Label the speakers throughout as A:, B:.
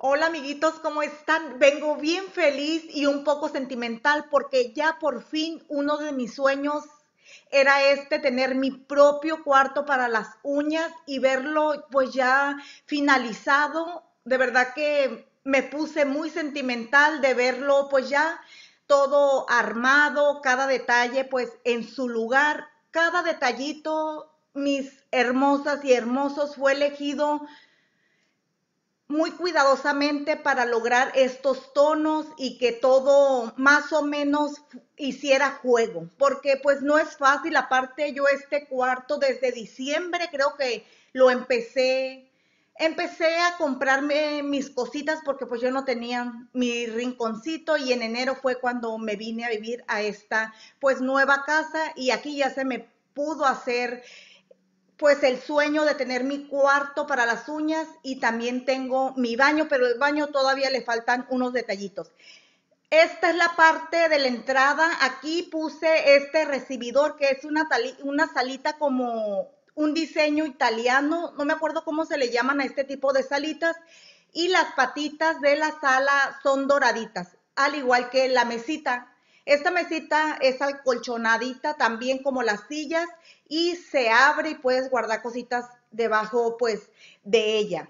A: Hola amiguitos, ¿cómo están? Vengo bien feliz y un poco sentimental porque ya por fin uno de mis sueños era tener mi propio cuarto para las uñas y verlo pues ya finalizado. De verdad que me puse muy sentimental de verlo pues ya todo armado, cada detalle pues en su lugar, cada detallito, mis hermosas y hermosos, fue elegido muy cuidadosamente para lograr estos tonos y que todo más o menos hiciera juego, porque pues no es fácil. Aparte yo este cuarto desde diciembre creo que lo empecé a comprarme mis cositas porque pues yo no tenía mi rinconcito, y en enero fue cuando me vine a vivir a esta pues nueva casa, y aquí ya se me pudo hacer pues el sueño de tener mi cuarto para las uñas, y también tengo mi baño, pero el baño todavía le faltan unos detallitos. Esta es la parte de la entrada. Aquí puse este recibidor que es una salita como un diseño italiano, no me acuerdo cómo se le llaman a este tipo de salitas, y las patitas de la sala son doraditas, al igual que la mesita. Esta mesita es acolchonadita también como las sillas, y se abre y puedes guardar cositas debajo pues de ella.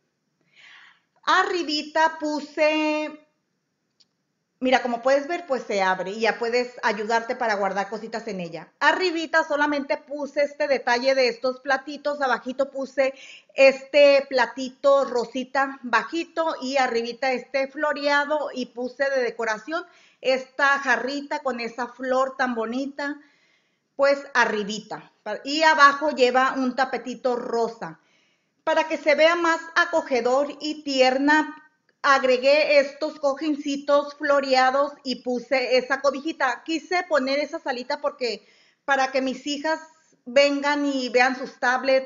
A: Arribita puse, mira, como puedes ver, pues se abre y ya puedes ayudarte para guardar cositas en ella. Arribita solamente puse este detalle de estos platitos, abajito puse este platito rosita bajito, y arribita este floreado, y puse de decoración esta jarrita con esa flor tan bonita, pues arribita. Y abajo lleva un tapetito rosa. Para que se vea más acogedor y tierna, agregué estos cojincitos floreados y puse esa cobijita. Quise poner esa salita porque para que mis hijas vengan y vean sus tablets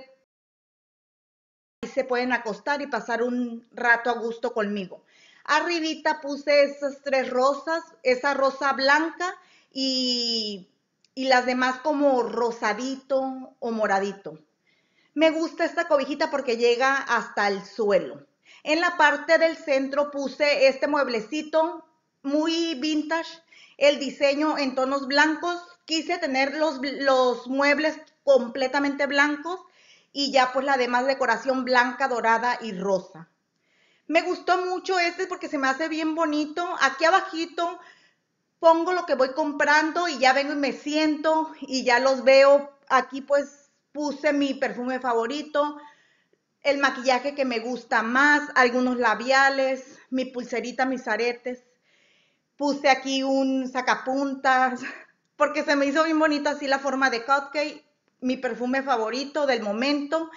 A: y se pueden acostar y pasar un rato a gusto conmigo. Arribita puse esas tres rosas, esa rosa blanca y, y las demás como rosadito o moradito. Me gusta esta cobijita porque llega hasta el suelo. En la parte del centro puse este mueblecito muy vintage, el diseño en tonos blancos. Quise tener los muebles completamente blancos, y ya pues la demás decoración blanca, dorada y rosa. Me gustó mucho porque se me hace bien bonito. Aquí abajito pongo lo que voy comprando y ya vengo y me siento y ya los veo. Aquí pues puse mi perfume favorito, el maquillaje que me gusta más, algunos labiales, mi pulserita, mis aretes. Puse aquí un sacapuntas porque se me hizo bien bonito así la forma de cupcake, mi perfume favorito del momento.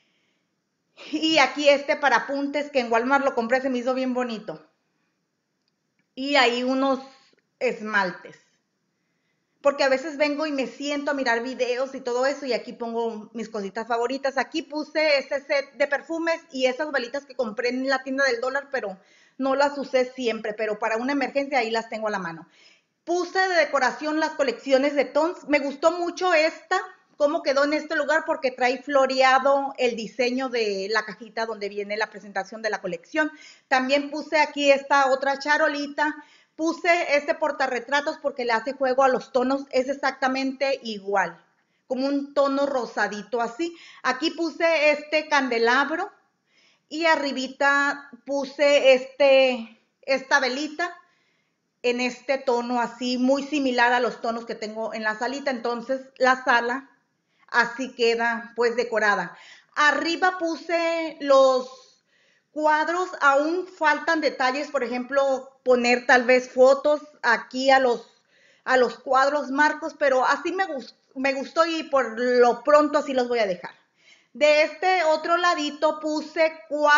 A: Y aquí este para apuntes que en Walmart lo compré, se me hizo bien bonito. Y ahí unos esmaltes, porque a veces vengo y me siento a mirar videos y todo eso, y aquí pongo mis cositas favoritas. Aquí puse ese set de perfumes y esas velitas que compré en la tienda del dólar, pero no las usé siempre, pero para una emergencia ahí las tengo a la mano. Puse de decoración las colecciones de Tons. Me gustó mucho cómo quedó en este lugar, porque trae floreado el diseño de la cajita donde viene la presentación de la colección. También puse aquí esta otra charolita. Puse este portarretratos porque le hace juego a los tonos, es exactamente igual, como un tono rosadito así. Aquí puse este candelabro, y arribita puse esta velita en este tono así muy similar a los tonos que tengo en la salita. Entonces la sala así queda pues decorada. Arriba puse los cuadros, aún faltan detalles, por ejemplo poner tal vez fotos aquí a los cuadros marcos, pero así me gustó, y por lo pronto así los voy a dejar. De este otro ladito puse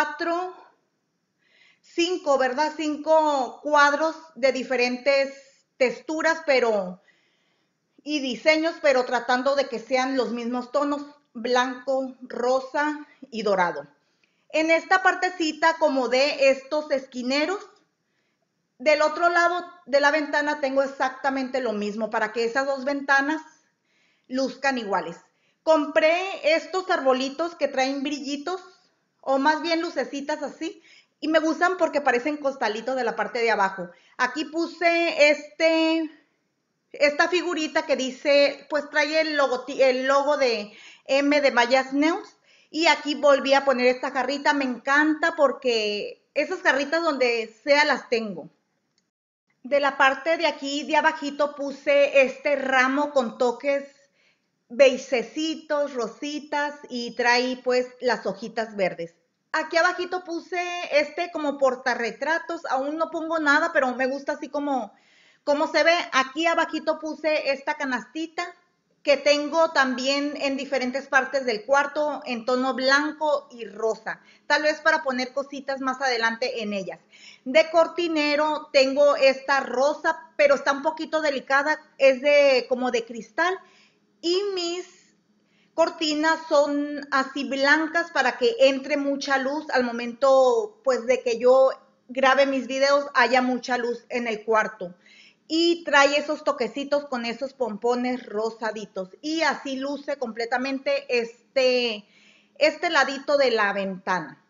A: cinco, ¿verdad? Cinco cuadros de diferentes texturas, pero y diseños, pero tratando de que sean los mismos tonos, blanco, rosa y dorado. En esta partecita acomodé estos esquineros. Del otro lado de la ventana tengo exactamente lo mismo para que esas dos ventanas luzcan iguales. Compré estos arbolitos que traen brillitos, o más bien lucecitas así, y me gustan porque parecen costalitos de la parte de abajo. Aquí puse esta figurita que dice, pues trae el logo de M de Mayas Neus. Y aquí volví a poner esta jarrita, me encanta porque esas jarritas donde sea las tengo. De la parte de aquí de abajito puse este ramo con toques beisecitos, rositas y trae pues las hojitas verdes. Aquí abajito puse este como portarretratos, aún no pongo nada, pero me gusta así como se ve. Aquí abajito puse esta canastita que tengo también en diferentes partes del cuarto en tono blanco y rosa, tal vez para poner cositas más adelante en ellas. De cortinero tengo esta rosa, pero está un poquito delicada, es de como de cristal, y mis cortinas son así blancas para que entre mucha luz al momento pues de que yo grabe mis videos, haya mucha luz en el cuarto. Y trae esos toquecitos con esos pompones rosaditos y así luce completamente este ladito de la ventana.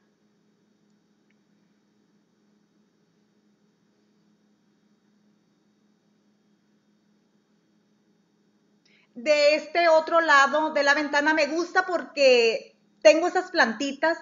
A: De este otro lado de la ventana me gusta porque tengo esas plantitas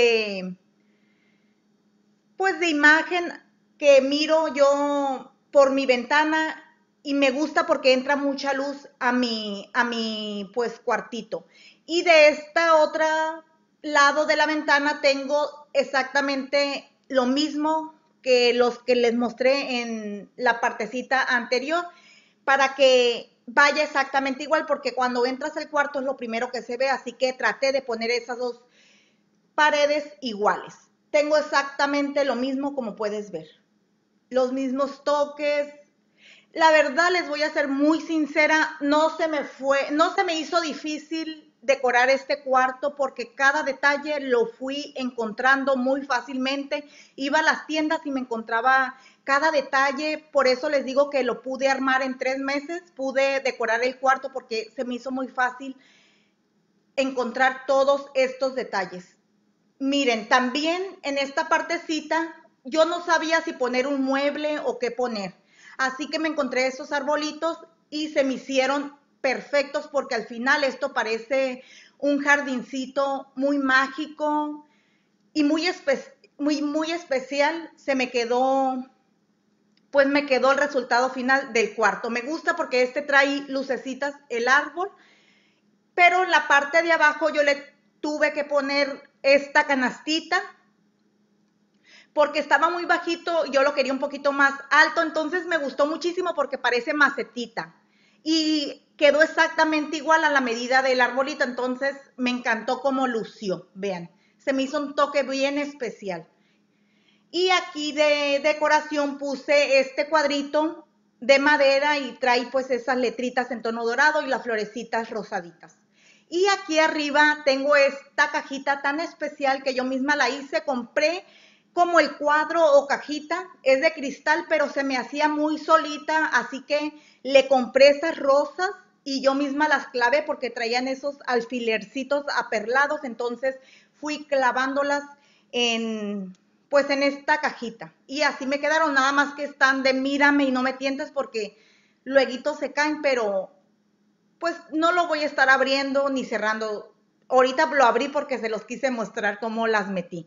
A: pues de imagen que miro yo por mi ventana y me gusta porque entra mucha luz a mi pues cuartito. Y de esta otra lado de la ventana tengo exactamente lo mismo que los que les mostré en la partecita anterior para que vaya exactamente igual, porque cuando entras al cuarto es lo primero que se ve, así que traté de poner esas dos paredes iguales. Tengo exactamente lo mismo como puedes ver. Los mismos toques. La verdad les voy a ser muy sincera, no se me hizo difícil decorar este cuarto porque cada detalle lo fui encontrando muy fácilmente. Iba a las tiendas y me encontraba cada detalle, por eso les digo que lo pude armar en 3 meses, pude decorar el cuarto porque se me hizo muy fácil encontrar todos estos detalles. Miren, también en esta partecita yo no sabía si poner un mueble o qué poner. Así que me encontré esos arbolitos y se me hicieron perfectos porque al final esto parece un jardincito muy mágico y muy especial. Pues me quedó el resultado final del cuarto. Me gusta porque este trae lucecitas el árbol, pero en la parte de abajo yo le tuve que poner esta canastita porque estaba muy bajito, yo lo quería un poquito más alto, entonces me gustó muchísimo porque parece macetita y quedó exactamente igual a la medida del arbolito, entonces me encantó cómo lució, vean, se me hizo un toque bien especial. Y aquí de decoración puse este cuadrito de madera y trae pues esas letritas en tono dorado y las florecitas rosaditas. Y aquí arriba tengo esta cajita tan especial que yo misma la hice, compré como el cuadro o cajita, es de cristal, pero se me hacía muy solita, así que le compré esas rosas y yo misma las clavé porque traían esos alfilercitos aperlados, entonces fui clavándolas en, pues en esta cajita. Y así me quedaron, nada más que están de mírame y no me tientes porque luego se caen, pero pues no lo voy a estar abriendo ni cerrando. Ahorita lo abrí porque se los quise mostrar cómo las metí.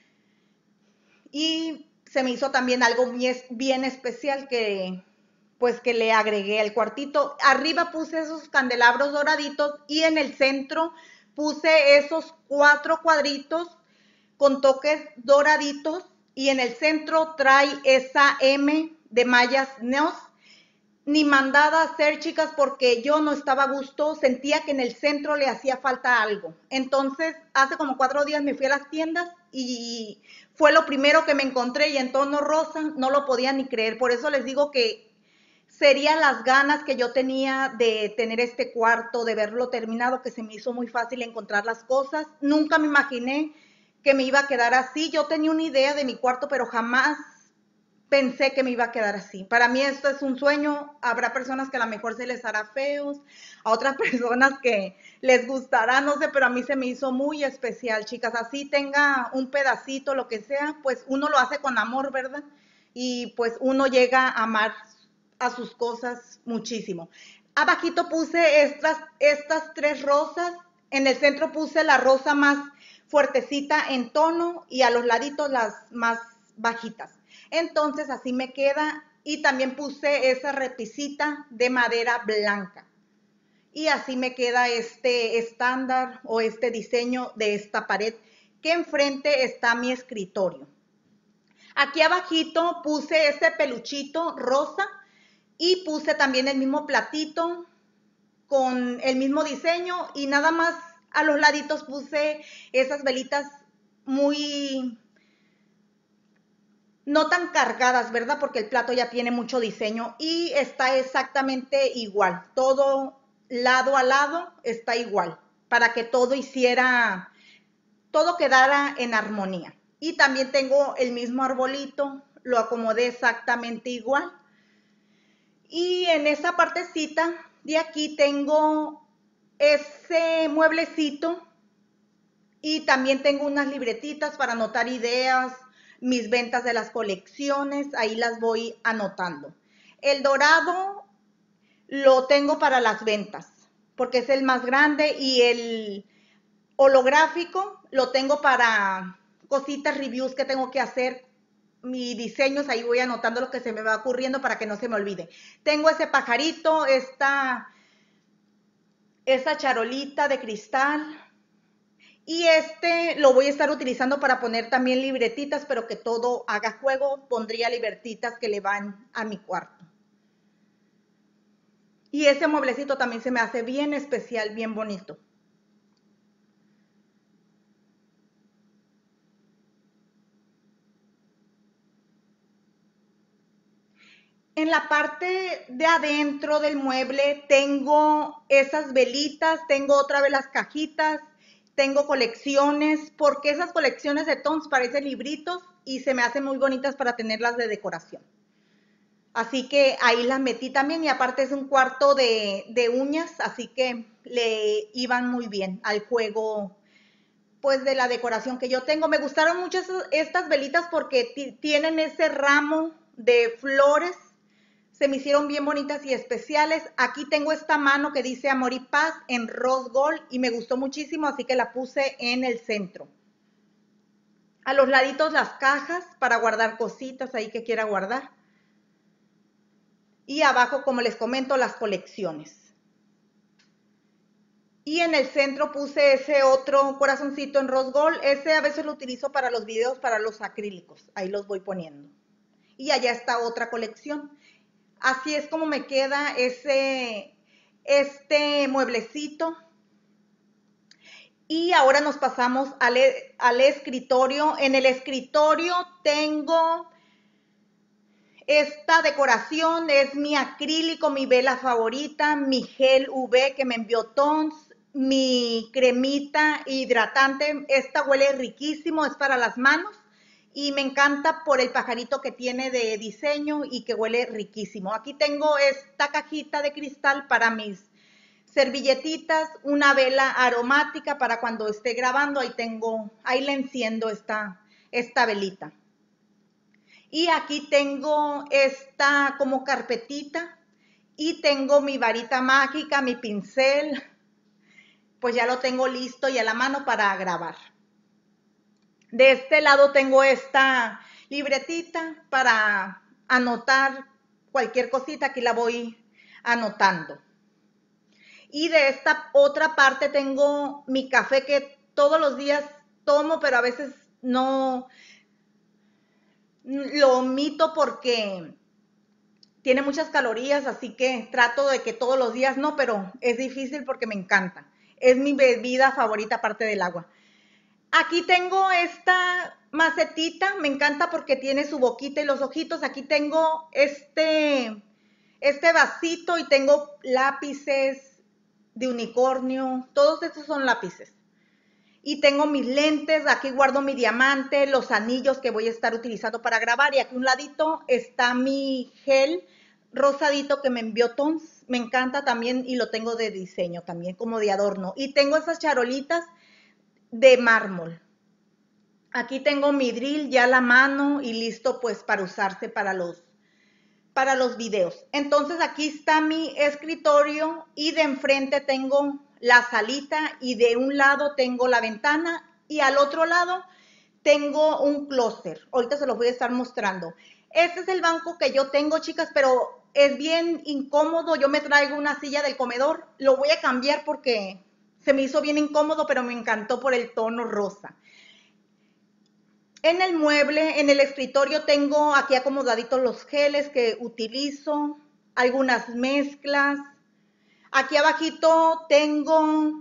A: Y se me hizo también algo bien especial que pues que le agregué al cuartito. Arriba puse esos candelabros doraditos y en el centro puse esos 4 cuadritos con toques doraditos y en el centro trae esa M de Mayas Neos. Ni mandada a hacer, chicas, porque yo no estaba a gusto, sentía que en el centro le hacía falta algo. Entonces, hace como 4 días me fui a las tiendas y fue lo primero que me encontré y en tono rosa no lo podía ni creer. Por eso les digo que serían las ganas que yo tenía de tener este cuarto, de verlo terminado, que se me hizo muy fácil encontrar las cosas. Nunca me imaginé que me iba a quedar así. Yo tenía una idea de mi cuarto, pero jamás pensé que me iba a quedar así. Para mí esto es un sueño. Habrá personas que a lo mejor se les hará feos, a otras personas que les gustará, no sé, pero a mí se me hizo muy especial, chicas. Así tenga un pedacito, lo que sea, pues uno lo hace con amor, ¿verdad? Y pues uno llega a amar a sus cosas muchísimo. Abajito puse estas tres rosas. En el centro puse la rosa más fuertecita en tono y a los laditos las más bajitas. Entonces así me queda, y también puse esa repisita de madera blanca. Y así me queda este estándar o este diseño de esta pared, que enfrente está mi escritorio. Aquí abajito puse este peluchito rosa y puse también el mismo platito con el mismo diseño, y nada más a los laditos puse esas velitas muy no tan cargadas, ¿verdad? Porque el plato ya tiene mucho diseño y está exactamente igual. Todo lado a lado está igual, para que todo quedara en armonía. Y también tengo el mismo arbolito, lo acomodé exactamente igual. Y en esa partecita de aquí tengo ese mueblecito, y también tengo unas libretitas para anotar ideas, mis ventas de las colecciones, ahí las voy anotando. El dorado lo tengo para las ventas, porque es el más grande, y el holográfico lo tengo para cositas, reviews que tengo que hacer, mis diseños, ahí voy anotando lo que se me va ocurriendo para que no se me olvide. Tengo ese pajarito, esa charolita de cristal, y lo voy a estar utilizando para poner también libretitas, pero que todo haga juego. Pondría libretitas que le van a mi cuarto. Y ese mueblecito también se me hace bien especial, bien bonito. En la parte de adentro del mueble tengo esas velitas, tengo otra vez las cajitas, tengo colecciones, porque esas colecciones de tons parecen libritos y se me hacen muy bonitas para tenerlas de decoración. Así que ahí las metí también, y aparte es un cuarto de uñas, así que le iban muy bien al juego, pues, de la decoración que yo tengo. Me gustaron mucho estas velitas porque tienen ese ramo de flores, se me hicieron bien bonitas y especiales. Aquí tengo esta mano que dice Amor y Paz en rose gold y me gustó muchísimo, así que la puse en el centro. A los laditos las cajas para guardar cositas ahí que quiera guardar. Y abajo, como les comento, las colecciones. Y en el centro puse ese otro corazoncito en rose gold. Ese a veces lo utilizo para los videos, para los acrílicos. Ahí los voy poniendo. Y allá está otra colección. Así es como me queda este mueblecito. Y ahora nos pasamos al escritorio. En el escritorio tengo esta decoración, es mi acrílico, mi vela favorita, mi gel UV que me envió Tons, mi cremita hidratante. Esta huele riquísimo, es para las manos y me encanta por el pajarito que tiene de diseño y que huele riquísimo. Aquí tengo esta cajita de cristal para mis servilletitas, una vela aromática para cuando esté grabando, ahí le enciendo esta velita. Y aquí tengo esta como carpetita, y tengo mi varita mágica, mi pincel, pues ya lo tengo listo y a la mano para grabar. De este lado tengo esta libretita para anotar cualquier cosita, aquí la voy anotando. Y de esta otra parte tengo mi café que todos los días tomo, pero a veces no lo omito porque tiene muchas calorías, así que trato de que todos los días no, pero es difícil porque me encanta. Es mi bebida favorita aparte del agua. Aquí tengo esta macetita, me encanta porque tiene su boquita y los ojitos. Aquí tengo este vasito y tengo lápices de unicornio. Todos estos son lápices. Y tengo mis lentes, aquí guardo mi diamante, los anillos que voy a estar utilizando para grabar. Y aquí a un ladito está mi gel rosadito que me envió Tons. Me encanta también y lo tengo de diseño también, como de adorno. Y tengo esas charolitas de mármol. Aquí tengo mi drill ya a la mano y listo pues para usarse para los videos. Entonces aquí está mi escritorio y de enfrente tengo la salita y de un lado tengo la ventana y al otro lado tengo un clúster. Ahorita se los voy a estar mostrando. Este es el banco que yo tengo, chicas, pero es bien incómodo. Yo me traigo una silla del comedor. Lo voy a cambiar porque se me hizo bien incómodo, pero me encantó por el tono rosa. En el mueble, en el escritorio, tengo aquí acomodaditos los geles que utilizo, algunas mezclas. Aquí abajito tengo,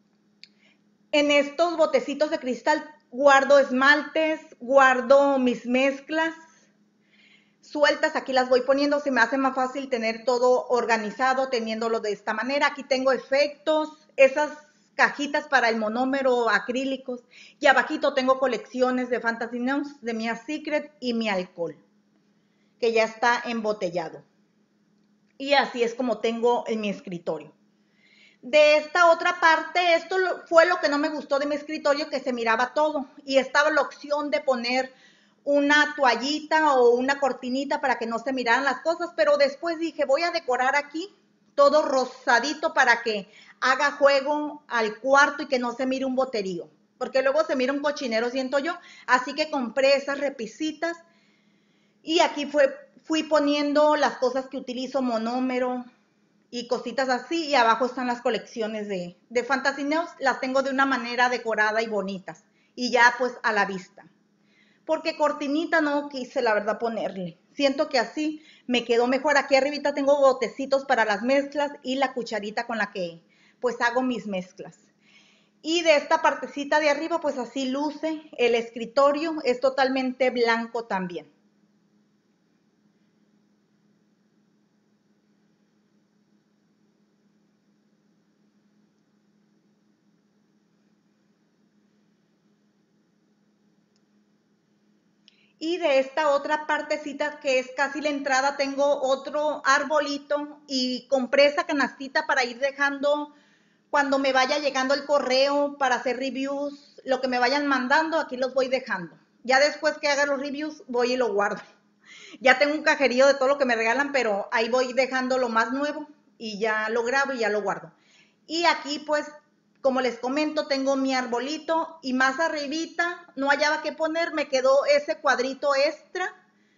A: en estos botecitos de cristal, guardo esmaltes, guardo mis mezclas sueltas. Aquí las voy poniendo, se me hace más fácil tener todo organizado teniéndolo de esta manera. Aquí tengo efectos, esas cajitas para el monómero acrílicos y abajito tengo colecciones de Fantasy News, de Mia Secret y mi alcohol que ya está embotellado, y así es como tengo en mi escritorio. De esta otra parte, esto fue lo que no me gustó de mi escritorio, que se miraba todo y estaba la opción de poner una toallita o una cortinita para que no se miraran las cosas, pero después dije, voy a decorar aquí todo rosadito para que haga juego al cuarto y que no se mire un boterío, porque luego se mira un cochinero, siento yo. Así que compré esas repisitas y aquí fui poniendo las cosas que utilizo, monómero y cositas así, y abajo están las colecciones de Fantasy News. Las tengo de una manera decorada y bonitas, y ya pues a la vista. Porque cortinita no quise la verdad ponerle. Siento que así me quedó mejor. Aquí arribita tengo botecitos para las mezclas y la cucharita con la que pues hago mis mezclas. Y de esta partecita de arriba pues así luce el escritorio. Es totalmente blanco también. Y de esta otra partecita que es casi la entrada tengo otro arbolito y compré esa canastita para ir dejando cuando me vaya llegando el correo para hacer reviews, lo que me vayan mandando, aquí los voy dejando. Ya después que haga los reviews voy y lo guardo. Ya tengo un cajerío de todo lo que me regalan, pero ahí voy dejando lo más nuevo y ya lo grabo y ya lo guardo. Y aquí pues, como les comento, tengo mi arbolito y más arribita no hallaba qué poner, me quedó ese cuadrito extra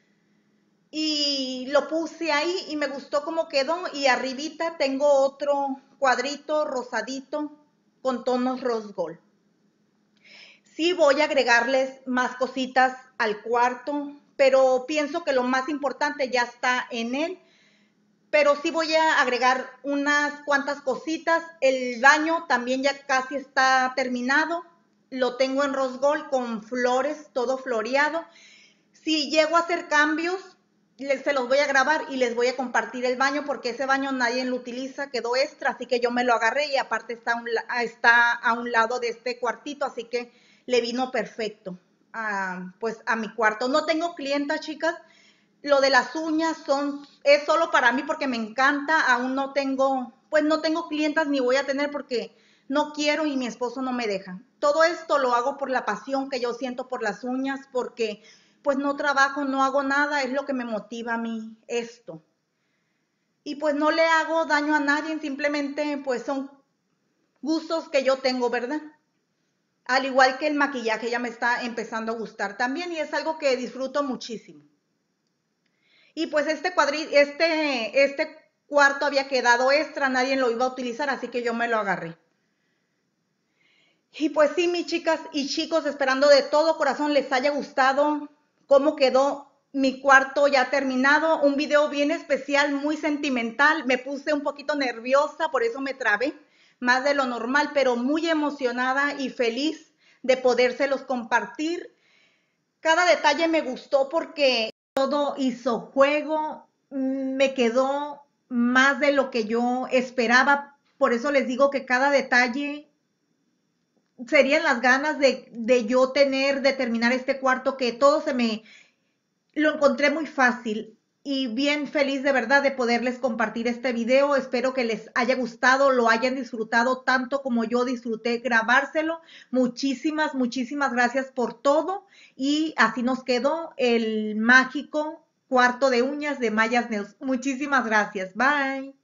A: y lo puse ahí y me gustó cómo quedó. Y arribita tengo otro cuadrito rosadito con tonos rose gold. Sí voy a agregarles más cositas al cuarto, pero pienso que lo más importante ya está en él. Pero sí voy a agregar unas cuantas cositas. El baño también ya casi está terminado. Lo tengo en rose gold con flores, todo floreado. Si llego a hacer cambios, se los voy a grabar y les voy a compartir el baño, porque ese baño nadie lo utiliza, quedó extra, así que yo me lo agarré y aparte está a un lado de este cuartito, así que le vino perfecto pues a mi cuarto. No tengo clientas, chicas. Lo de las uñas es solo para mí porque me encanta. Aún no tengo, pues no tengo clientas ni voy a tener porque no quiero y mi esposo no me deja. Todo esto lo hago por la pasión que yo siento por las uñas, porque pues no trabajo, no hago nada, es lo que me motiva a mí esto. Y pues no le hago daño a nadie, simplemente pues son gustos que yo tengo, ¿verdad? Al igual que el maquillaje ya me está empezando a gustar también y es algo que disfruto muchísimo. Y pues este cuarto había quedado extra, nadie lo iba a utilizar, así que yo me lo agarré. Y pues sí, mis chicas y chicos, esperando de todo corazón les haya gustado cómo quedó mi cuarto ya terminado. Un video bien especial, muy sentimental. Me puse un poquito nerviosa, por eso me trabé más de lo normal, pero muy emocionada y feliz de podérselos compartir. Cada detalle me gustó porque todo hizo juego, me quedó más de lo que yo esperaba. Por eso les digo que cada detalle serían las ganas de yo de terminar este cuarto, que todo lo encontré muy fácil y bien feliz de verdad de poderles compartir este video. Espero que les haya gustado, lo hayan disfrutado tanto como yo disfruté grabárselo. Muchísimas, muchísimas gracias por todo y así nos quedó el mágico cuarto de uñas de Mayas Nails. Muchísimas gracias. Bye.